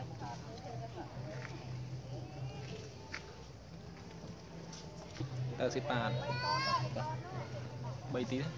18 7 tí đấy.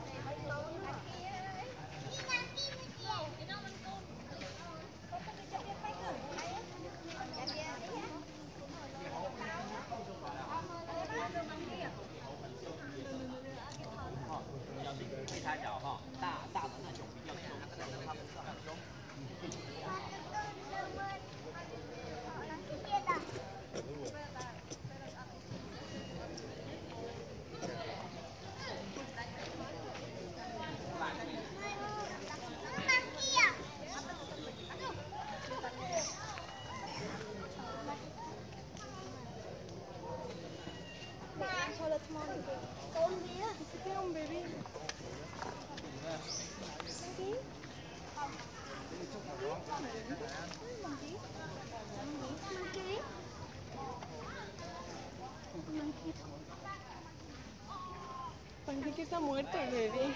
Kita muerto, baby.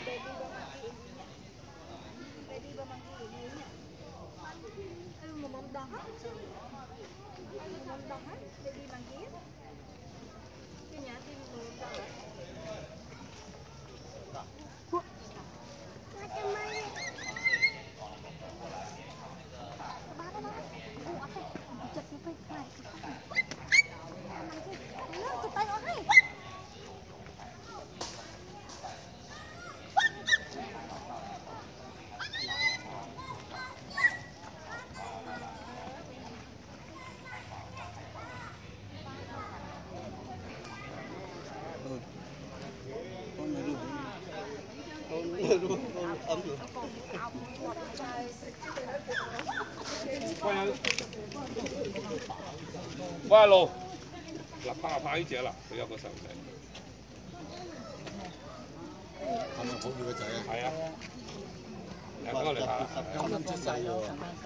qua路嗱，拍呢只啦，佢有個細路仔。 係咪抱住個仔啊？ 係啊，嚟嗰個嚟拍。 啱啱出世喎。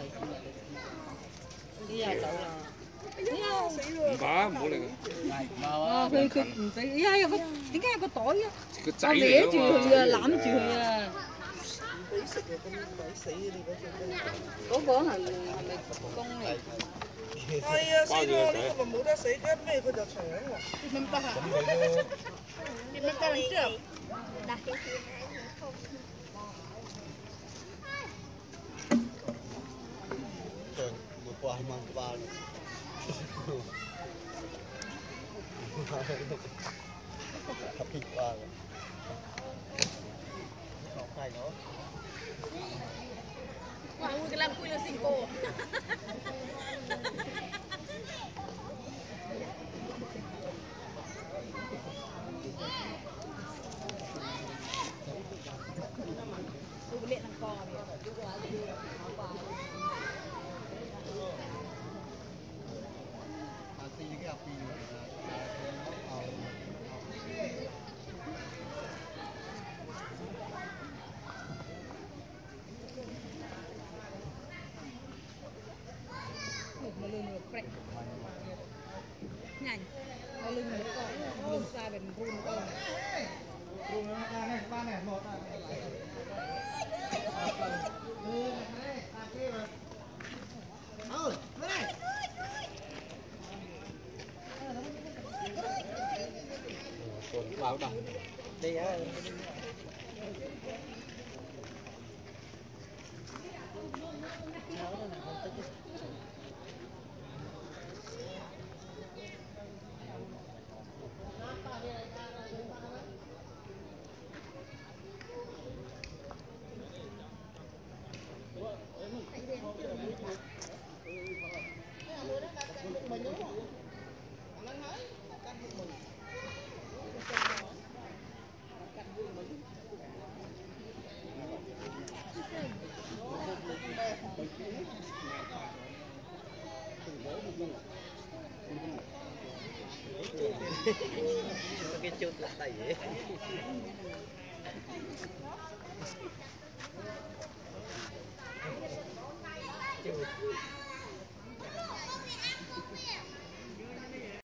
呢日走啦。 唔打，唔好理佢。 哦，佢唔俾，呀有個點解有個袋啊？ 個仔我嚟住佢啊，攬住佢啊。 俾食啊，咁鬼死啊！你嗰隻嗰個係咪公嚟？ 係啊，死咯！呢個咪冇得死，一咩佢就搶喎。 明白啊？你們幫你這。 Một quả mang ba luôn. Thập thịt ba rồi. Nó khai nó. Wow, cái làm quy là sinh cô. Tôi luyện thằng cò này. Nhanh, nó lưng nó còn lưng ra bên run con. Run nó ra này, ba này một à. Vào đồng đi á. Cái chút là tay vậy.